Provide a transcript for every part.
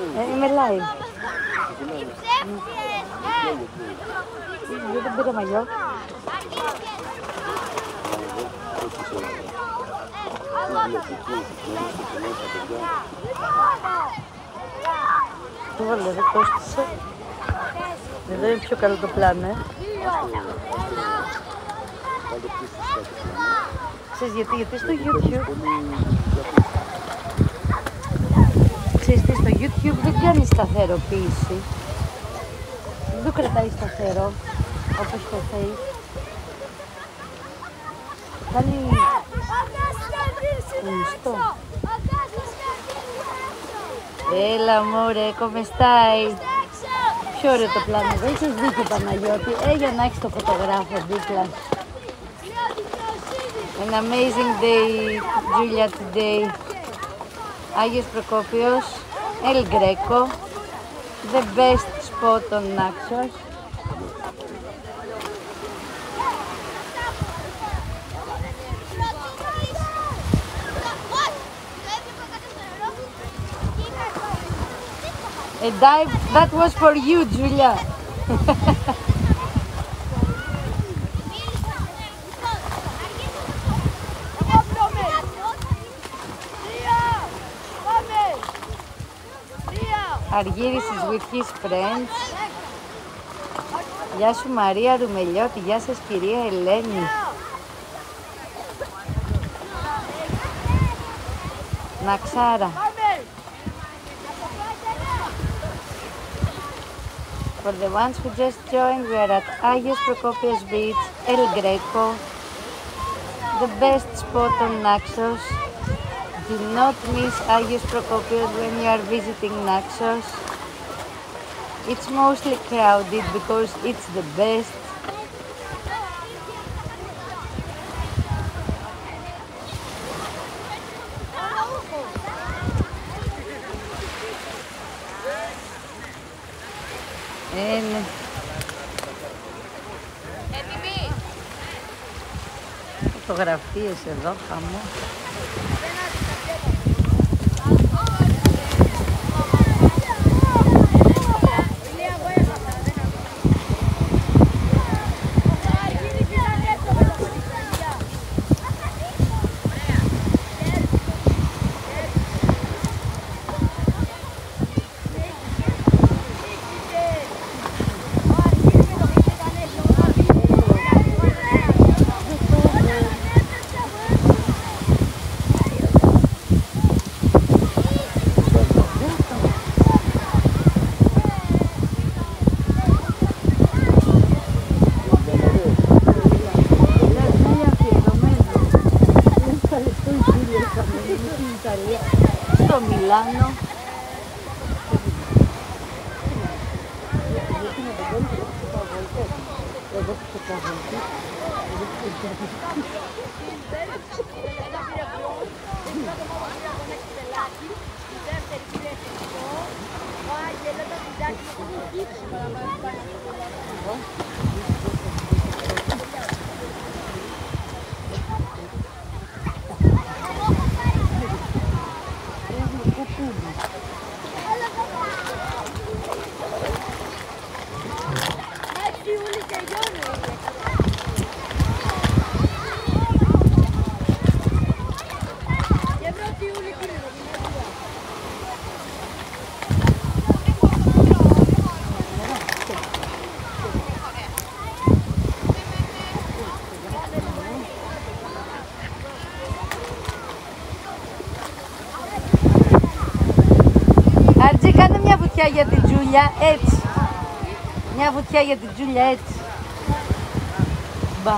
Είμαι live. Δεν πήρα μαλλιό. Το βάλε, δεν κόστησε. Εδώ είναι πιο καλό το πλάνο, Ξέρεις γιατί στο YouTube... Ξέρεις τι, στο YouTube δεν κάνει σταθεροποίηση. Δεν το κρατάει σταθερό, όπως το Face. Κάνει... Μισθό. Έλα μωρέ, come stai? Πιο ωραίο το πλάνο εδώ, έχεις δίκιο Παναγιώτη, για να έχεις το φωτογράφο δίπλα. An amazing day, Julia, today. Άγιος Προκόπιος, El Greco, the best spot on Naxos. A dive, that was for you, Julia. Αργύρης is with his friends. Γεια σου Μαρία Ρουμελιώτη, γεια σας κυρία Ελένη. Ναξάρα. For the ones who just joined, we are at Agios Prokopios Beach, El Greco, the best spot on Naxos. Do not miss Agios Prokopios when you are visiting Naxos. It's mostly crowded because it's the best. Είναι. Φωτογραφίες εδώ, χαμό. Στο Μιλάνο. Αρτζή, κάνε μια βουτιά για την Τζούλια, έτσι. Μια βουτιά για την Τζούλια, έτσι. Μπα.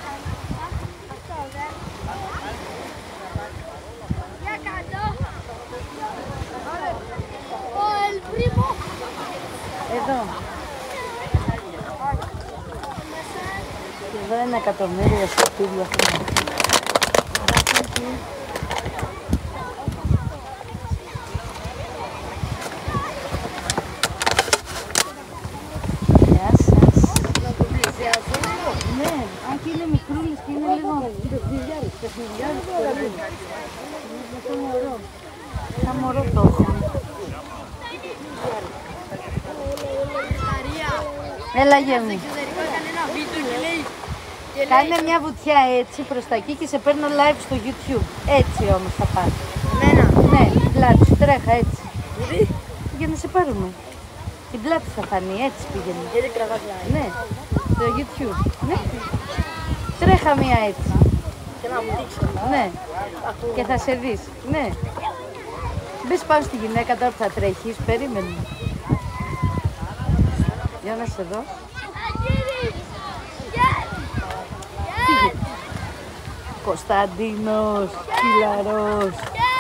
Εδώ. Εδώ είναι εκατομμύρια σκουπίδια. Και είναι μικρούλες και είναι λίγο παιχνιδιάρες πολύ. Είναι το μωρό. Σαν μωρό το έχουν. Έλα γέμι. Κάνε μια βουτιά έτσι προς τα εκεί και σε παίρνω live στο YouTube. Έτσι όμως θα πας. Εμένα. Ναι, την πλάτη σου, τρέχα έτσι. Για να σε πάρουμε. Την πλάτη θα φανεί, έτσι πήγαινε. Γιατί τραβάς live. Ναι, στο YouTube. Ναι. Τρέχα μια έτσι. Και να μου δείξω. Ναι, και θα σε δεις. Ναι. Μπες πάνω στη γυναίκα τώρα που θα τρέχεις, περίμενε. Για να σε δω. Φύγε. Κωνσταντίνος, Κυλαρός.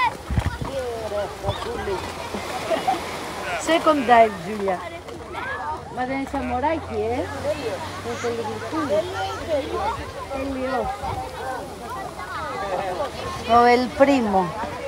Second dive, Τζούλια. Μα δεν είναι σαν μωράκι, Το τελειωτούλι. Τελειώς. Ο El Primo.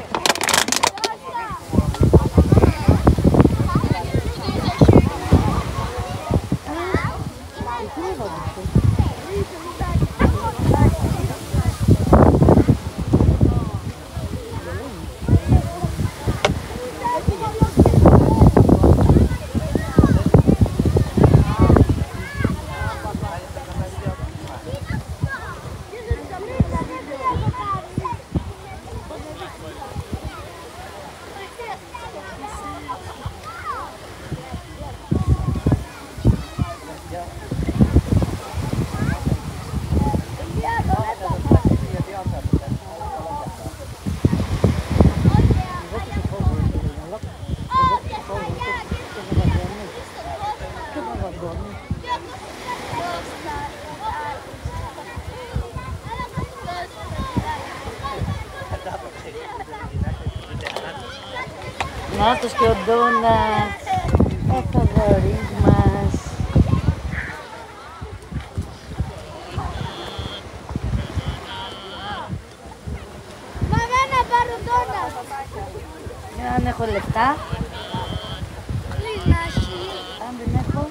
Νάτος και ο Ντόνατς, ο φαβορής μας. Μαμά, να πάρω ντόνατς. Αν έχω λεφτά. Λινάχι. Αν δεν έχω.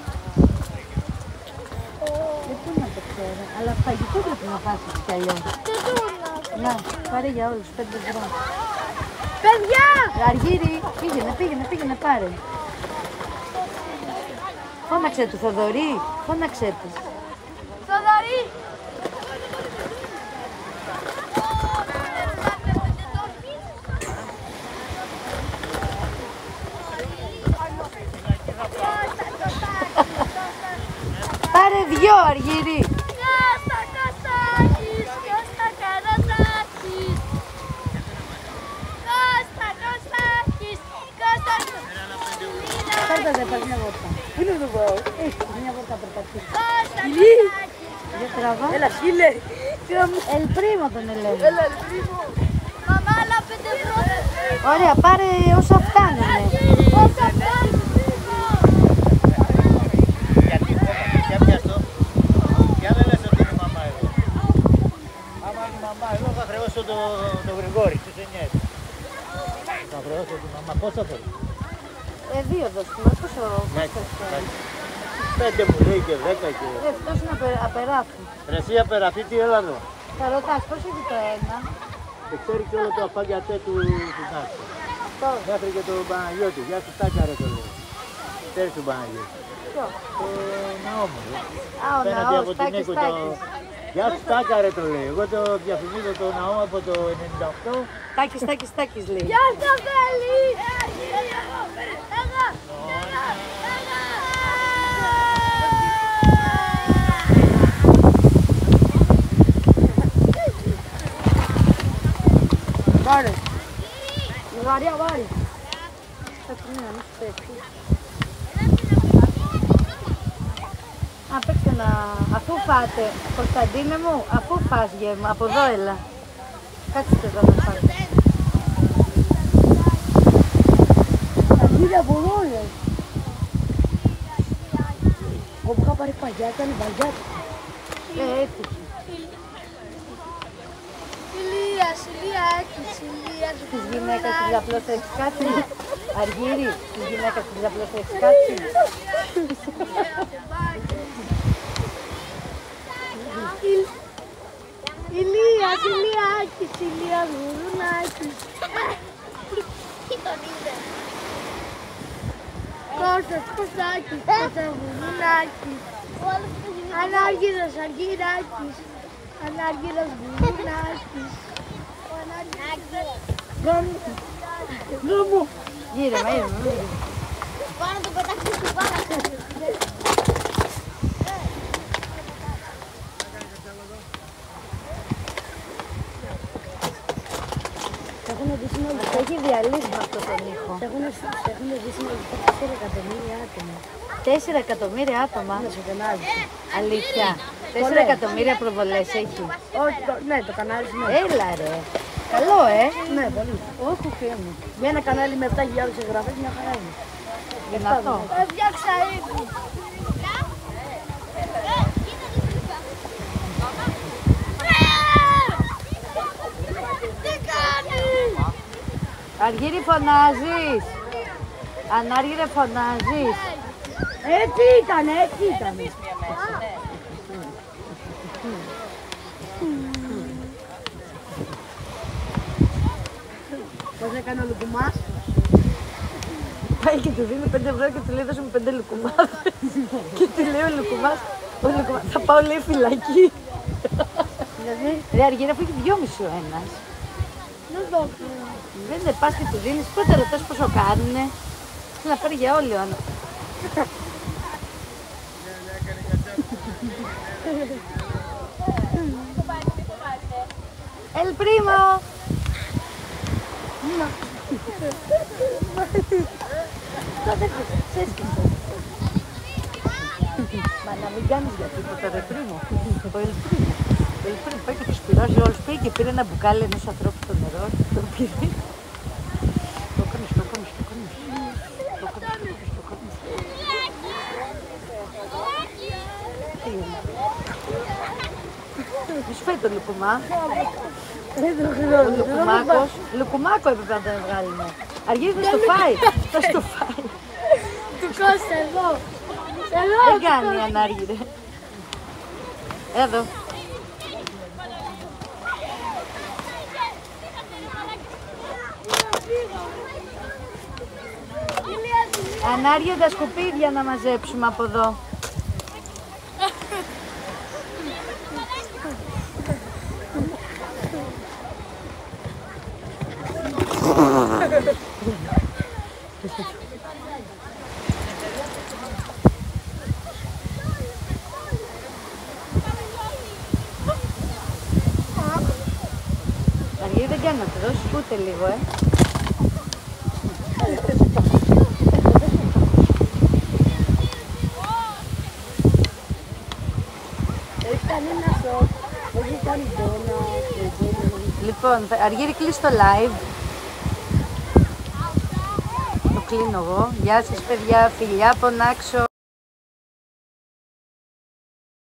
Δεν θέλω να το ξέρω. Αλλά φαγητό πρέπει να φάσεις κι αλλιώς. Και ντόνατς. Να, πάρε για όλους, 5 ευρώ. Παιδιά! Αργύρι, πήγαινε, πάρε. Φώναξε του, Θοδωρή, φώναξε του. Θοδωρή! Πάρε 2, Αργύρι. Κώστα Κωστάκης, Κώστα Καρατάκης. Κώστα Κωστάκης, Κώστα Κωστάκης. Πάρτε δε, πάρε μια βόλτα. Πού είναι το πάω. Έχει μια βόλτα περπατήσει. Κώστα Κωστάκης. Για τραβά. Έλα, φίλε. El Primo τον ελέγχει. Έλα, πρίμο. Μαμά, άλλα 5 ευρώ. Ωραία, πάρε όσα φτάνουνε. Όσα φτάνουν. Γιατί για πιάστο, για δεν λες ότι είναι η μαμά εδώ. Άμα είναι η μαμά εδώ θα χρεώσω το Γρηγόρη, τους 9. Θα χρεώσω τη μαμά, πόσα θέλει. 2 δώστουμε, πόσο Εντάξει, θέλει. 5 μου λέει και 10 και... Αυτός είναι απεράφη. Ρε εσύ απεραφή τι έλα εδώ. Θα ρωτάς πώς έχει το ένα. Και ξέρει και όλο το αφάγιατέ του Νάκη. Τώρα. Μέχρι και τον Παναγιώτη, γεια σου Τάκα ρε το λέω. Ξέρεις τον Παναγιώτη. Ποιο. Το ναό μου. Α, ο Απέναντι ναός, από την Τάκης, Νίκο το... Τάκης. Γεια σου Τάκα ρε το λέει. Εγώ το διαφημίζω το ναό από το 98. Τάκης λέει. Γεια σας, Βέλη. Έλα. Πάρε. Μαγαρία, πάρε. Θα την να μην σου πέφτει. Παίξτε να... Αφού φάτε, Κωνσταντίνε μου, αφού φας γεύμα, από εδώ έλα. Κάτσε εδώ να φάτε. Αργύρια από εδώ έλα. Εγώ που είχα πάρει παγιά, ήταν βαγιά. Έτυχε. Ηλία, έκεις, Ηλία. Της γυναίκας της απλώς έχεις κάτι. Αργύρι, της γυναίκας της απλώς έχεις κάτι. Ηλίας, Ηλία, Γουρουνάκης. Τι τον είδε. Κώστας, Κωστάκης, Κωνσταντινάκης. Ανάργυρος, Αργυράκης. Ανάργυρος, Γουνάκης. Γκόμου. Γύρεμα. Πάνω το πετάξεις του πάνω. Έχουν δει όλοι. Το έχει διαλύσει με αυτό τον ήχο. Έχουν δει όλοι 4 εκατομμύρια άτομα. 4 εκατομμύρια άτομα. Είναι στο κανάλι. Αλήθεια. 4 Πολλές. εκατομμύρια προβολές έχει. Όχι, ναι, το κανάλι σου, ναι. Έλα ρε. Καλό, Ναι, πολύ. Όχι, φίλε μου. Με ένα κανάλι με 7.000 εγγραφές μια χαρά είναι. Δυνατό. Έφτιαξα ήδη. Τι κάνεις? Αργύρι φωνάζεις. Ανάργυρε φωνάζεις. Έτσι ήταν. Πώς έκανε ο Λουκουμάς? Πάει και του δίνει 5 ευρώ και του λέει δώσε μου 5 λουκουμάδες. Και του λέει ο Λουκουμάς, θα πάω λέει φυλακή. Δηλαδή, Ρε Αργύρα, αφού έχει 2,5 ο ένας. Δεν το ξέρω. Δεν είναι, πας και του δίνεις, πρώτα ρωτάς πόσο κάνουνε. Θέλει να πάρει για όλοι ο Άννα. El primo! Μα να μην κάνεις για τίποτα ρε πρίμο. Ο El primo. Ο El primo πάει και τους πειράζει όλους. Πήγε και πήρε ένα μπουκάλι ενός ανθρώπου στο νερό. Το πήρε. Το κάνεις. Μου σου φάει το λουκουμά. Λουκουμάκο έπρεπε να τον βγάλουμε. Αργύρι θα στο φάει. Του Κώστα εδώ. Δεν κάνει η Ανάργυρε. Εδώ. Ανάργυρε τα σκουπίδια να μαζέψουμε από εδώ. Αργύρι δεν κάνει να το δώσεις ούτε λίγο, έχει κάνει ένα σοκ. Έχει κάνει τόνα. Λοιπόν, Αργύρι κλείσει το live. Το κλείνω εγώ. Γεια σας παιδιά, φιλιά από Νάξο.